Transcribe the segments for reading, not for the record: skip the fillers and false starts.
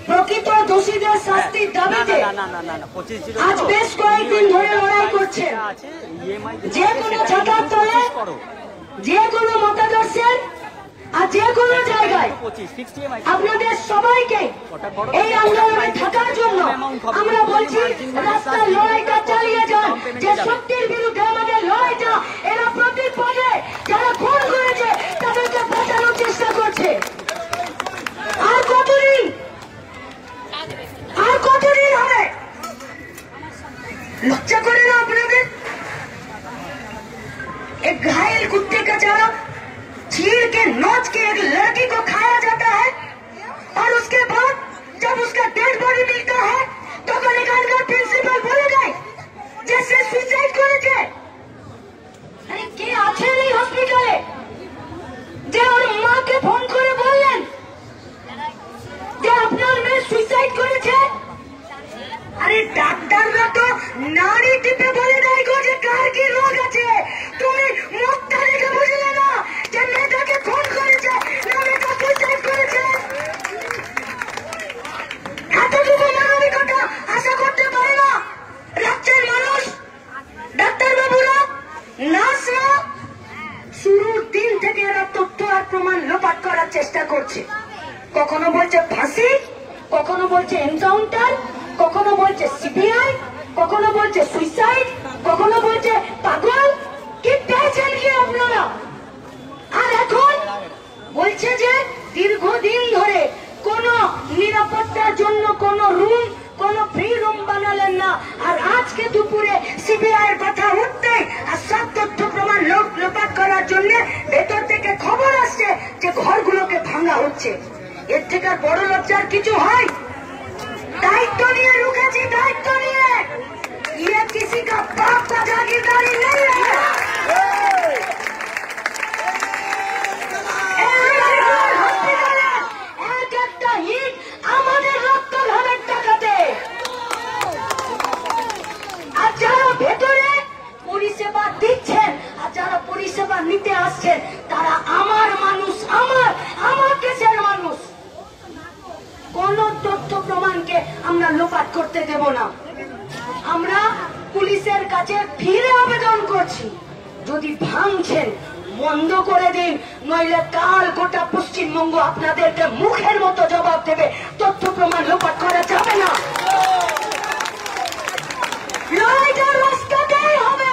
প্রকৃত দোষীদের শাস্তির দাবিতে আজ বেশ কয়েকদিন ধরে লড়াই করছেন। যে কোনো ছাতার তলে, যে কোনো মতাদর্শের আর যে কোনো জায়গায় আপনাদের সবাইকে এই আন্দোলনে থাকার জন্য আমরা বলছি, রাস্তার লড়াইটা চালিয়ে যান। যে শক্তির বিরুদ্ধে আমাদের লড়াইটা, এরা প্রতি পদে যারা খুন করেছে তাদেরকে বাঁচানোর চেষ্টা করছে। আর কতদিন হবে? লজ্জা করে না আপনাদের? एक घायल कुत्ते का चारा छील के नोच के एक लड़की को खाया जाता है और उसके बाद जब उसका डेड बॉडी मिलता है तो कलेक्टर प्रिंसिपल बोले गए जैसे सुसाइड करेছে। আরে কে আছেন এই হসপিটালে যে ওর মাকে ফোন করে বললেন যে আপনার মেয়ে সুইসাইড করেছে? আরে ডাক্তাররা তো নাড়ি টিপে বলে দেয় গো যে কার কি রোগ আছে। তুমি মুখটা দেখে বুঝলে না যে মেয়েটাকে খুন করেছে না মেয়েটা সুইসাইড করেছে? এতটুকু মানবিকতা আশা করতে পারে না রাজ্যের মানুষ? ডাক্তারবাবুরা, নার্সরা শুরুর দিন থেকে এরা তথ্য আর প্রমাণ লোপাট করার চেষ্টা করছে। কখনো বলছে ফাঁসি, কখনো বলছে এনকাউন্টার, কখনো বলছে সিবিআই, কখনো বলছে সুইসাইড, কখনো বলছে পাগল। কি পেয়েছেন কি আপনারা? আর এখন বলছে যে দীর্ঘদিন ধরে কোন নিরাপত্তার জন্য কোন রুম, কোন ফ্রি রুম বানালেন না। আর আজকে দুপুরে সিবিআই এর কথা উঠতে আর সব তথ্য প্রমাণ লোপাট করার জন্য ভেতর থেকে খবর আসছে যে ঘরগুলোকে ভাঙা হচ্ছে। এর থেকে বড় লজ্জার কিছু হয়? दायित्व लिए रुकेছি, दायित्व लिए। ये किसी का बाप का जागीरदारी नहीं है। एक একটা হিট আমাদের রক্ত ঘামের টাকাতে। আর যারা ভেতরে পরিষেবা দিচ্ছেন আর যারা পরিষেবা নিতে আসছেন তারা আমার মানুষ, আমার দেশের মানুষ। কোন তথ্য প্রমাণকে আমরা লোপাট করতে দেব না। আমরা পুলিশের কাছে ফিরে আবেদন করছি, যদি ভাঙছেন বন্ধ করে দিন, নইলে কাল গোটা পশ্চিমবঙ্গ আপনাদেরকে মুখের মতো জবাব দেবে। তথ্য প্রমাণ লোপাট করা যাবে না। লড়াইটা রাস্তাতেই হবে।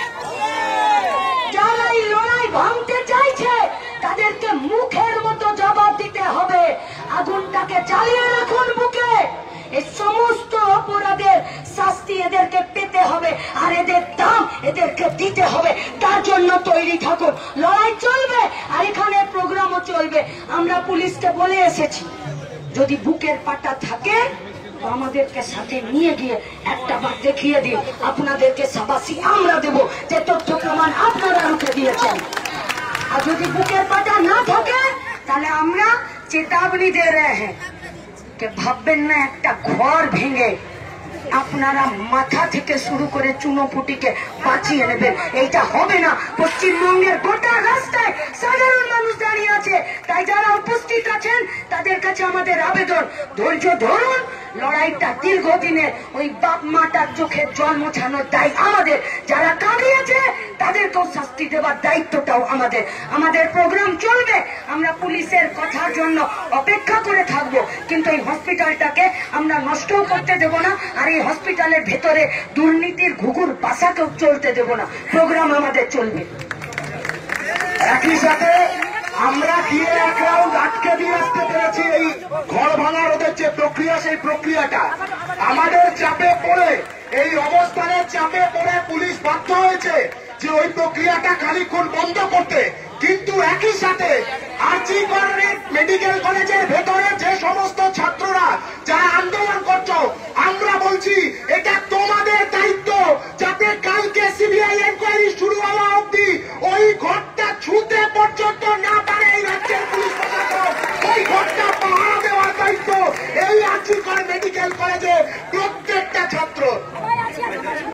যারা এই লড়াই ভাঙতে চাইছে তাদেরকে মুখের মতো জবাব দিতে হবে। আগুনটাকে জ্বালিয়ে রাখুন বুকে। এই সমস্ত অপরাধের শাস্তি এদেরকে পেতে হবে আর এদের দাম এদেরকে দিতে হবে। তার জন্য তৈরি থাকুন। লড়াই চলবে আর এখানে প্রোগ্রামও চলবে। আমরা পুলিশকে বলে এসেছি, যদি বুকের পাটা থাকে তো আমাদেরকে সাথে নিয়ে গিয়ে একটা বার দেখিয়ে দিন। আপনাদেরকে শাবাশি আমরা দেব যে তথ্য প্রমাণ আপনারা রুখে দিয়েছেন। আর যদি বুকের পাটা না থাকে তাহলে আমরা চেতাবনী দে रहे हैं कि ভাববেন না একটা ঘর ভেঙে আপনারা মাথা থেকে শুরু করে চুনোপুটিকে বাঁচিয়ে নেবেন। এইটা হবে না। পশ্চিমবঙ্গের গোটা রাস্তায় সাধারণ মানুষ দাঁড়িয়ে আছে। তাই যারা উপস্থিত আছেন তাদের কাছে আমাদের আবেদন, ধৈর্য ধরুন। লড়াইটা দীর্ঘদিনের। ওই বাপ মাটার চোখের জল মোছানোর দায় আমাদের। যারা কাঁদিয়েছে তাদেরকেও শাস্তি দেওয়ার দায়িত্বটাও আমাদের। আমাদের প্রোগ্রাম চলবে। আমরা পুলিশের কথার জন্য অপেক্ষা করে থাকব, কিন্তু এই হসপিটালটাকে আমরা নষ্টও করতে দেব না। আর এই হসপিটালের ভেতরে দুর্নীতির ঘুঘুর বাসাকেও চলতে দেব না। প্রোগ্রাম আমাদের চলবে। একই সাথে আমরা গিয়ে এক রাউন্ড আটকে দিয়ে আসতে পেরেছি। এই ঘর ভাঙার ওদের যে প্রক্রিয়া, সেই প্রক্রিয়াটা আমাদের চাপে পড়ে, এই অবস্থানের চাপে পড়ে পুলিশ বাধ্য হয়েছে যে ওই প্রক্রিয়াটা খানিকক্ষণ বন্ধ করতে। কিন্তু একই সাথে আরজি মেডিকেল কলেজের ভেতরে যে সমস্ত ছাত্ররা যারা আন্দোলন করছো, আমরা বলছি এটা তোমাদের দায়িত্ব, যাতে কালকে সিবিআই এনকোয়ারি শুরু হওয়া অব্দি ওই ঘরটা ছুঁতে পর্যন্ত না পারে এই রাজ্যের পুলিশ প্রশাসন। ওই ঘরটা পাহারা দেওয়ার দায়িত্ব এই আরজি মেডিকেল কলেজে